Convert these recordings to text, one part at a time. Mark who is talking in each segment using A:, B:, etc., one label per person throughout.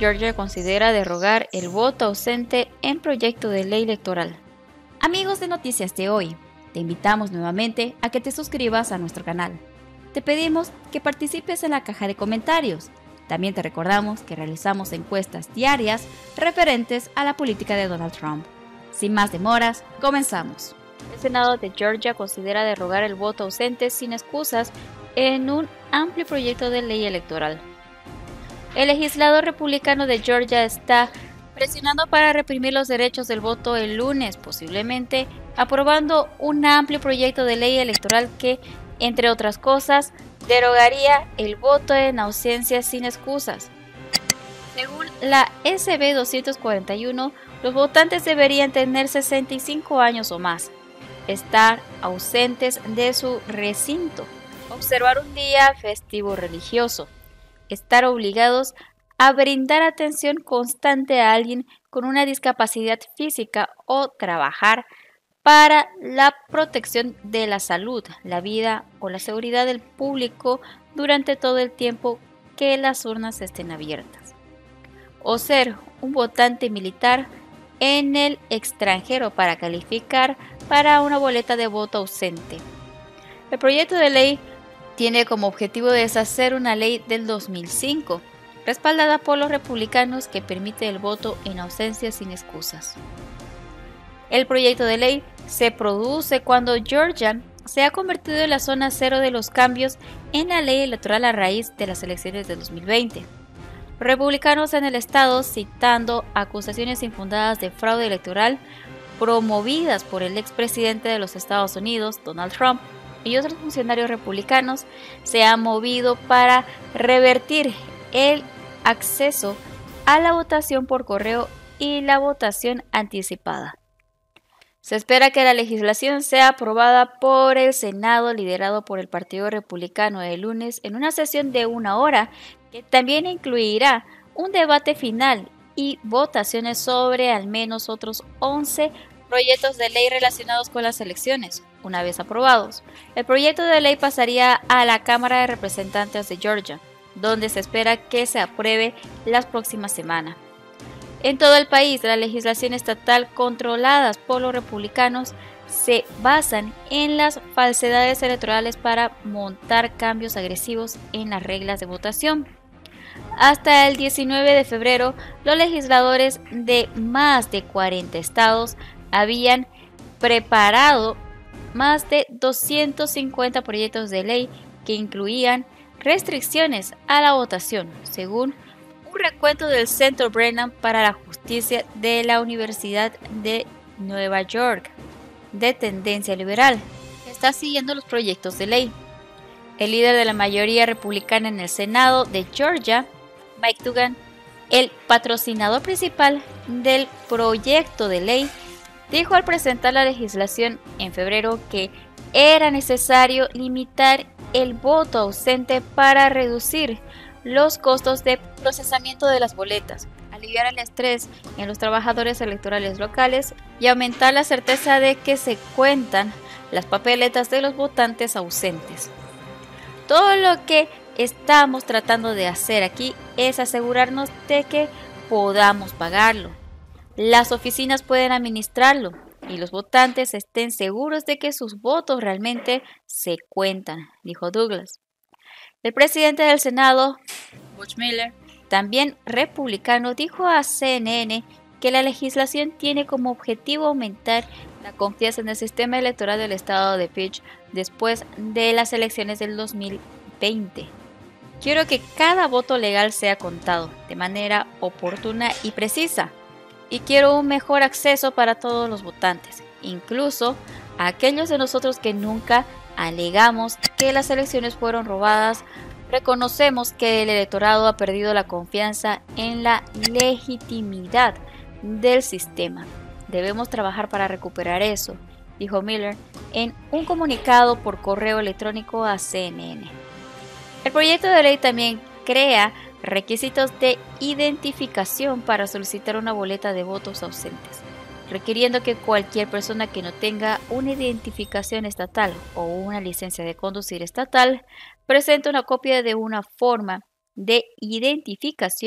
A: Georgia considera derogar el voto ausente en proyecto de ley electoral. Amigos de Noticias de Hoy, te invitamos nuevamente a que te suscribas a nuestro canal. Te pedimos que participes en la caja de comentarios. También te recordamos que realizamos encuestas diarias referentes a la política de Donald Trump. Sin más demoras, comenzamos. El Senado de Georgia considera derogar el voto ausente sin excusas en un amplio proyecto de ley electoral. El legislador republicano de Georgia está presionando para reprimir los derechos del voto el lunes, posiblemente aprobando un amplio proyecto de ley electoral que, entre otras cosas, derogaría el voto en ausencia sin excusas. Según la SB 241, los votantes deberían tener 65 años o más, estar ausentes de su recinto, observar un día festivo religioso, estar obligados a brindar atención constante a alguien con una discapacidad física o trabajar para la protección de la salud, la vida o la seguridad del público durante todo el tiempo que las urnas estén abiertas, o ser un votante militar en el extranjero para calificar para una boleta de voto ausente. El proyecto de ley tiene como objetivo deshacer una ley del 2005, respaldada por los republicanos, que permite el voto en ausencia sin excusas. El proyecto de ley se produce cuando Georgia se ha convertido en la zona cero de los cambios en la ley electoral a raíz de las elecciones de 2020. Republicanos en el estado, citando acusaciones infundadas de fraude electoral promovidas por el expresidente de los Estados Unidos, Donald Trump, y otros funcionarios republicanos, se han movido para revertir el acceso a la votación por correo y la votación anticipada. Se espera que la legislación sea aprobada por el Senado, liderado por el Partido Republicano, el lunes en una sesión de 1 hora que también incluirá un debate final y votaciones sobre al menos otros 11 proyectos de ley relacionados con las elecciones. Una vez aprobados, el proyecto de ley pasaría a la Cámara de Representantes de Georgia, donde se espera que se apruebe las próximas semanas. En todo el país, la legislación estatal controladas por los republicanos se basan en las falsedades electorales para montar cambios agresivos en las reglas de votación. Hasta el 19 de febrero, los legisladores de más de 40 estados habían preparado más de 250 proyectos de ley que incluían restricciones a la votación, según un recuento del Centro Brennan para la Justicia de la Universidad de Nueva York, de tendencia liberal, que está siguiendo los proyectos de ley. El líder de la mayoría republicana en el Senado de Georgia, Mike Duggan, el patrocinador principal del proyecto de ley, dijo al presentar la legislación en febrero que era necesario limitar el voto ausente para reducir los costos de procesamiento de las boletas, aliviar el estrés en los trabajadores electorales locales y aumentar la certeza de que se cuentan las papeletas de los votantes ausentes. Todo lo que estamos tratando de hacer aquí es asegurarnos de que podamos pagarlo. Las oficinas pueden administrarlo y los votantes estén seguros de que sus votos realmente se cuentan, dijo Douglas. El presidente del Senado, Buck Miller, también republicano, dijo a CNN que la legislación tiene como objetivo aumentar la confianza en el sistema electoral del estado de Peach después de las elecciones del 2020. Quiero que cada voto legal sea contado de manera oportuna y precisa. Y quiero un mejor acceso para todos los votantes, incluso a aquellos de nosotros que nunca alegamos que las elecciones fueron robadas. Reconocemos que el electorado ha perdido la confianza en la legitimidad del sistema. Debemos trabajar para recuperar eso, dijo Miller en un comunicado por correo electrónico a CNN. El proyecto de ley también crea requisitos de identificación para solicitar una boleta de votos ausentes, requiriendo que cualquier persona que no tenga una identificación estatal o una licencia de conducir estatal presente una copia de una forma de identificación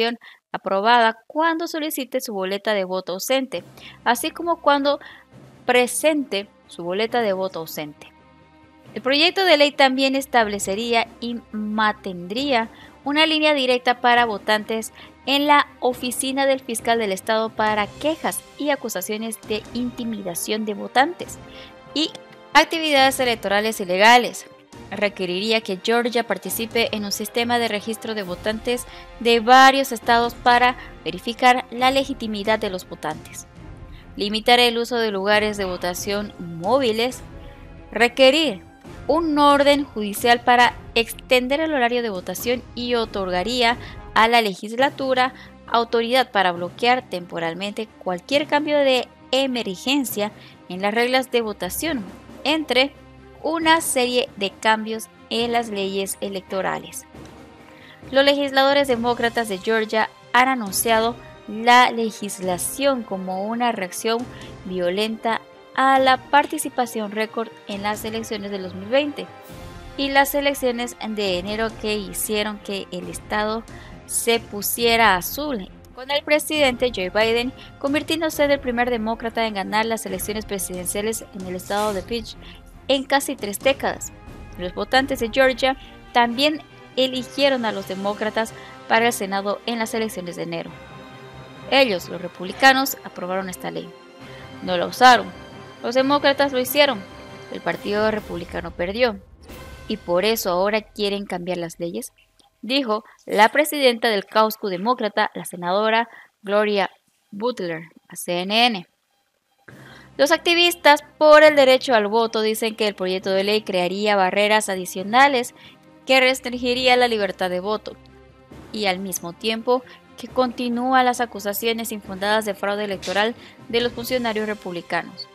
A: aprobada cuando solicite su boleta de voto ausente, así como cuando presente su boleta de voto ausente. El proyecto de ley también establecería y mantendría una línea directa para votantes en la oficina del fiscal del estado para quejas y acusaciones de intimidación de votantes y actividades electorales ilegales. Requeriría que Georgia participe en un sistema de registro de votantes de varios estados para verificar la legitimidad de los votantes. Limitar el uso de lugares de votación móviles. Requerir un orden judicial para extender el horario de votación y otorgaría a la legislatura autoridad para bloquear temporalmente cualquier cambio de emergencia en las reglas de votación, entre una serie de cambios en las leyes electorales. Los legisladores demócratas de Georgia han anunciado la legislación como una reacción violenta a la participación récord en las elecciones del 2020 y las elecciones de enero que hicieron que el estado se pusiera azul, con el presidente Joe Biden convirtiéndose en el primer demócrata en ganar las elecciones presidenciales en el estado de Pitch en casi 3 décadas. Los votantes de Georgia también eligieron a los demócratas para el Senado en las elecciones de enero. Ellos, los republicanos, aprobaron esta ley. No la usaron. Los demócratas lo hicieron. El partido republicano perdió. ¿Y por eso ahora quieren cambiar las leyes?, dijo la presidenta del caucus demócrata, la senadora Gloria Butler, a CNN. Los activistas por el derecho al voto dicen que el proyecto de ley crearía barreras adicionales que restringiría la libertad de voto y al mismo tiempo que continúa las acusaciones infundadas de fraude electoral de los funcionarios republicanos.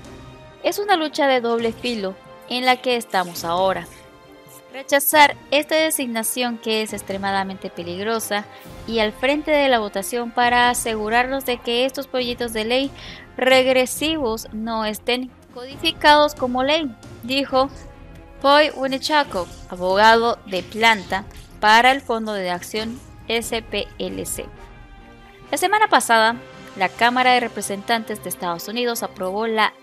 A: Es una lucha de doble filo en la que estamos ahora. Rechazar esta designación que es extremadamente peligrosa y al frente de la votación para asegurarnos de que estos proyectos de ley regresivos no estén codificados como ley, dijo Poi Winnechakow, abogado de planta para el Fondo de Acción SPLC. La semana pasada, la Cámara de Representantes de Estados Unidos aprobó la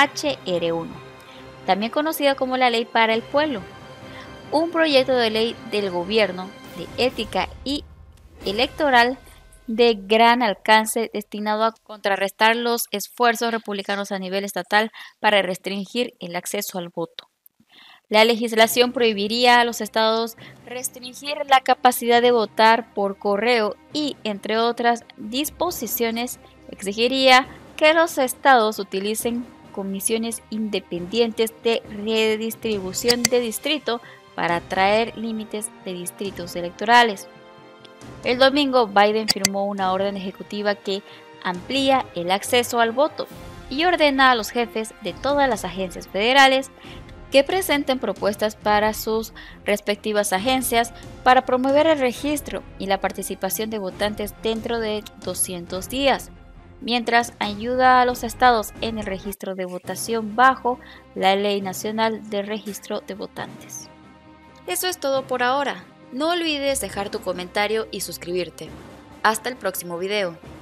A: HR1, también conocida como la Ley para el Pueblo, un proyecto de ley del gobierno de ética y electoral de gran alcance destinado a contrarrestar los esfuerzos republicanos a nivel estatal para restringir el acceso al voto. La legislación prohibiría a los estados restringir la capacidad de votar por correo y, entre otras disposiciones, exigiría que los estados utilicen comisiones independientes de redistribución de distrito para traer límites de distritos electorales. El domingo, Biden firmó una orden ejecutiva que amplía el acceso al voto y ordena a los jefes de todas las agencias federales que presenten propuestas para sus respectivas agencias para promover el registro y la participación de votantes dentro de 200 días, mientras ayuda a los estados en el registro de votación bajo la Ley Nacional de Registro de Votantes. Eso es todo por ahora. No olvides dejar tu comentario y suscribirte. Hasta el próximo video.